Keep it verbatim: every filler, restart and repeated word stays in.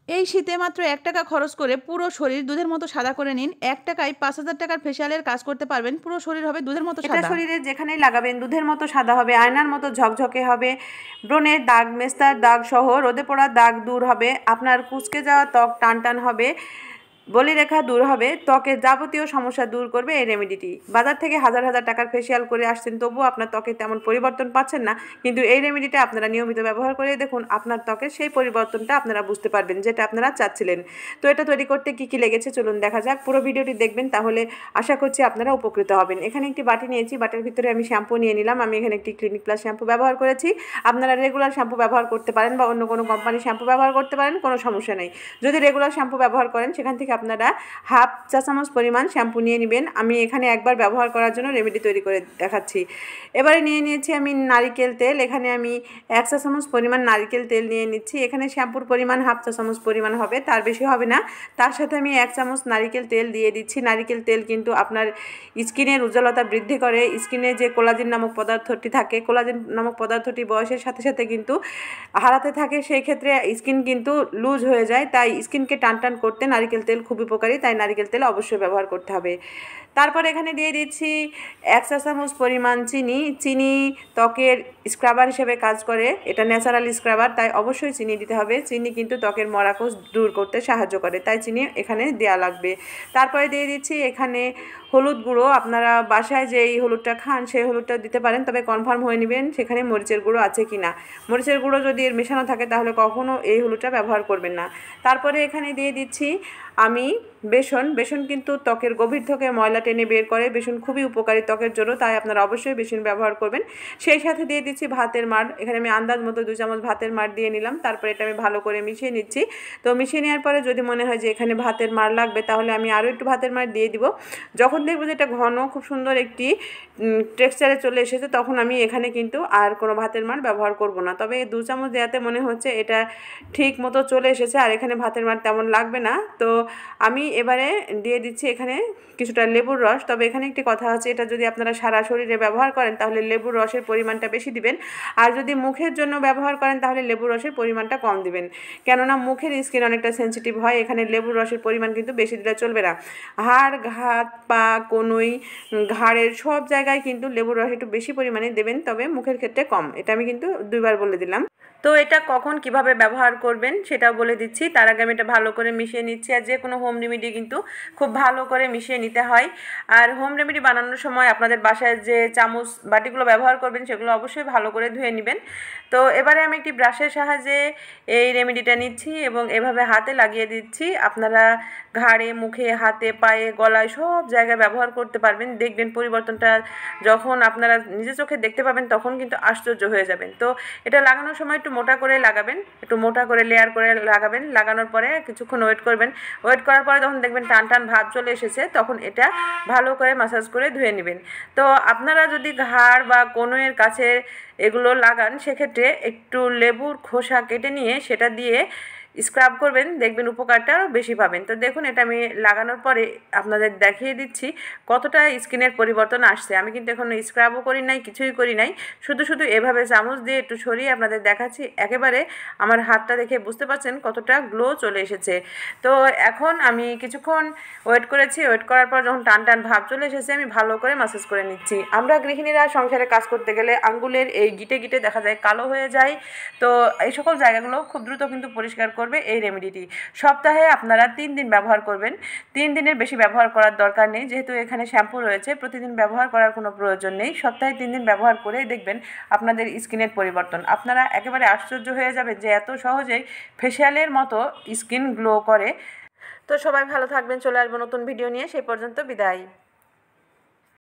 এই শীতে মাত্র এক টাকা খরচ করে পুরো শরীর দুধের মতো সাদা করে নিন। এক টাকায় পাঁচ হাজার টাকার ফেসিয়ালের কাজ করতে পারবেন, পুরো শরীর হবে দুধের মতো সাদা। এটা শরীরে যেখানেই লাগাবেন দুধের মতো সাদা হবে, আয়নার মতো ঝকঝকে হবে। ব্রণের দাগ, মেস্তার দাগ সহ রোদে পড়ার দাগ দূর হবে। আপনার কুঁচকে যাওয়া ত্বক টান টান হবে, বলিরেখা দূর হবে, ত্বকের যাবতীয় সমস্যা দূর করবে এই রেমেডিটি। বাজার থেকে হাজার হাজার টাকার ফেসিয়াল করে আসছেন, তবুও আপনার ত্বকে তেমন পরিবর্তন পাচ্ছেন না, কিন্তু এই রেমেডিটা আপনারা নিয়মিত ব্যবহার করে দেখুন, আপনার ত্বকের সেই পরিবর্তনটা আপনারা বুঝতে পারবেন, যেটা আপনারা চাচ্ছিলেন। তো এটা তৈরি করতে কী কী লেগেছে চলুন দেখা যাক। পুরো ভিডিওটি দেখবেন, তাহলে আশা করছি আপনারা উপকৃত হবেন। এখানে একটি বাটি নিয়েছি, বাটির ভিতরে আমি শ্যাম্পু নিয়ে নিলাম। আমি এখানে একটি ক্লিনিক প্লাস শ্যাম্পু ব্যবহার করেছি। আপনারা রেগুলার শ্যাম্পু ব্যবহার করতে পারেন বা অন্য কোনো কোম্পানির শ্যাম্পু ব্যবহার করতে পারেন, কোনো সমস্যা নেই। যদি রেগুলার শ্যাম্পু ব্যবহার করেন, সেখান থেকে আপনারা হাফ চা চামচ পরিমাণ শ্যাম্পু নিয়ে নেবেন। আমি এখানে একবার ব্যবহার করার জন্য রেমেডি তৈরি করে দেখাচ্ছি। এবারে নিয়ে নিয়েছি আমি নারিকেল তেল। এখানে আমি এক চা চামচ পরিমাণ নারিকেল তেল নিয়ে নিচ্ছি। এখানে শ্যাম্পুর পরিমাণ হাফ চা চামচ পরিমাণ হবে, তার বেশি হবে না। তার সাথে আমি এক চামচ নারিকেল তেল দিয়ে দিচ্ছি। নারিকেল তেল কিন্তু আপনার স্কিনের উজ্জ্বলতা বৃদ্ধি করে। স্কিনে যে কোলাজেন নামক পদার্থটি থাকে, কোলাজেন নামক পদার্থটি বয়সের সাথে সাথে কিন্তু হারাতে থাকে, সেই ক্ষেত্রে স্কিন কিন্তু লুজ হয়ে যায়। তাই স্কিনকে টান টান করতে নারিকেল তেল খুব উপকারী, তাই নারিকেল তেল অবশ্যই ব্যবহার করতে হবে। তারপর এখানে দিয়ে দিচ্ছি এক চা চামচ পরিমাণ চিনি। চিনি ত্বকের স্ক্রাবার হিসেবে কাজ করে, এটা ন্যাচারাল স্ক্রাবার, তাই অবশ্যই চিনি দিতে হবে। চিনি কিন্তু ত্বকের মরাকোষ দূর করতে সাহায্য করে, তাই চিনি এখানে দেওয়া লাগবে। তারপরে দিয়ে দিচ্ছি এখানে হলুদ গুঁড়ো। আপনারা বাসায় যে এই হলুদটা খান সেই হলুদটা দিতে পারেন, তবে কনফার্ম হয়ে নেবেন সেখানে মরিচের গুঁড়ো আছে কি না। মরিচের গুঁড়ো যদি এর মেশানো থাকে তাহলে কখনও এই হলুদটা ব্যবহার করবেন না। তারপরে এখানে দিয়ে দিচ্ছি আমি বেসন। বেসন কিন্তু ত্বকের গভীর থেকে ময়লা টেনে বের করে, বেসন খুবই উপকারী ত্বকের জন্য, তাই আপনারা অবশ্যই বেসন ব্যবহার করবেন। সেই সাথে দিয়ে দিচ্ছি ভাতের মাড়। এখানে আমি আন্দাজ মতো দুই চামচ ভাতের মাড় দিয়ে নিলাম। তারপরে এটা আমি ভালো করে মিশিয়ে নিচ্ছি। তো মিশিয়ে নেওয়ার পরে যদি মনে হয় যে এখানে ভাতের মাড় লাগবে, তাহলে আমি আরও একটু ভাতের মাড় দিয়ে দিব। যখন দেখব যে এটা ঘন খুব সুন্দর একটি টেক্সচারে চলে এসেছে, তখন আমি এখানে কিন্তু আর কোনো ভাতের মাড় ব্যবহার করব না। তবে দু চামচ দেওয়াতে মনে হচ্ছে এটা ঠিক মতো চলে এসেছে, আর এখানে ভাতের মাড় তেমন লাগবে না। তো আমি এবারে দিয়ে দিচ্ছি এখানে কিছুটা লেবুর রস। তবে এখানে একটি কথা আছে, এটা যদি আপনারা সারা শরীরে ব্যবহার করেন তাহলে লেবুর রসের পরিমাণটা বেশি দিবেন, আর যদি মুখের জন্য ব্যবহার করেন তাহলে লেবুর রসের পরিমাণটা কম দিবেন, কেননা মুখের স্কিন অনেকটা সেন্সিটিভ হয়। এখানে লেবুর রসের পরিমাণ কিন্তু বেশি দিলে চলবে না। হাড়, ঘাত, পা, কনুই, ঘাড়ের সব জায়গায় কিন্তু লেবুর রস একটু বেশি পরিমাণে দেবেন, তবে মুখের ক্ষেত্রে কম। এটা আমি কিন্তু দুইবার বলে দিলাম। তো এটা কখন কিভাবে ব্যবহার করবেন সেটাও বলে দিচ্ছি। তার আগে আমি এটা ভালো করে মিশিয়ে নিচ্ছি। আর যে কোনো হোম রেমেডি কিন্তু খুব ভালো করে মিশিয়ে নিতে হয়। আর হোম রেমেডি বানানোর সময় আপনাদের বাসায় যে চামচ বাটিগুলো ব্যবহার করবেন সেগুলো অবশ্যই ভালো করে ধুয়ে নেবেন। তো এবারে আমি একটি ব্রাশের সাহায্যে এই রেমেডিটা নিচ্ছি এবং এভাবে হাতে লাগিয়ে দিচ্ছি। আপনারা ঘাড়ে, মুখে, হাতে, পায়ে, গলায় সব জায়গায় ব্যবহার করতে পারবেন। দেখবেন পরিবর্তনটা যখন আপনারা নিজের চোখে দেখতে পাবেন তখন কিন্তু আশ্চর্য হয়ে যাবেন। তো এটা লাগানোর সময় একটু মোটা করে লাগাবেন, একটু মোটা করে লেয়ার করে লাগাবেন। লাগানোর পরে কিছুক্ষণ ওয়েট করবেন। ওয়েট করার পরে যখন দেখবেন টান টান ভাব চলে এসেছে, তখন এটা ভালো করে মাসাজ করে ধুয়ে নেবেন। তো আপনারা যদি ঘাড় বা কনুইয়ের কাছে এগুলো লাগান, সেক্ষেত্রে একটু লেবুর খোসা কেটে নিয়ে সেটা দিয়ে স্ক্রাব করবেন, দেখবেন উপকারটা আরও বেশি পাবেন। তো দেখুন এটা আমি লাগানোর পরে আপনাদের দেখিয়ে দিচ্ছি কতটা স্কিনের পরিবর্তন আসছে। আমি কিন্তু এখন স্ক্রাবও করি নাই, কিছুই করি নাই, শুধু শুধু এভাবে চামচ দিয়ে একটু সরিয়ে আপনাদের দেখাচ্ছি। একেবারে আমার হাতটা দেখে বুঝতে পারছেন কতটা গ্লো চলে এসেছে। তো এখন আমি কিছুক্ষণ ওয়েট করেছি। ওয়েট করার পর যখন টান টান ভাব চলে এসেছে, আমি ভালো করে মাসাজ করে নিচ্ছি। আমরা গৃহিণীরা সংসারে কাজ করতে গেলে আঙ্গুলের এই গিটে গিটে দেখা যায় কালো হয়ে যায়। তো এই সকল জায়গাগুলো খুব দ্রুত কিন্তু পরিষ্কার করবে এই রেমেডিটি। সপ্তাহে আপনারা তিন দিন ব্যবহার করবেন। তিন দিনের বেশি ব্যবহার করার দরকার নেই, যেহেতু এখানে শ্যাম্পু রয়েছে, প্রতিদিন ব্যবহার করার কোনো প্রয়োজন নেই। সপ্তাহে তিন দিন ব্যবহার করে দেখবেন আপনাদের স্কিনের পরিবর্তন। আপনারা একেবারে আশ্চর্য হয়ে যাবেন যে এত সহজেই ফেসিয়ালের মতো স্কিন গ্লো করে। তো সবাই ভালো থাকবেন, চলে আসবো নতুন ভিডিও নিয়ে। সেই পর্যন্ত বিদায়।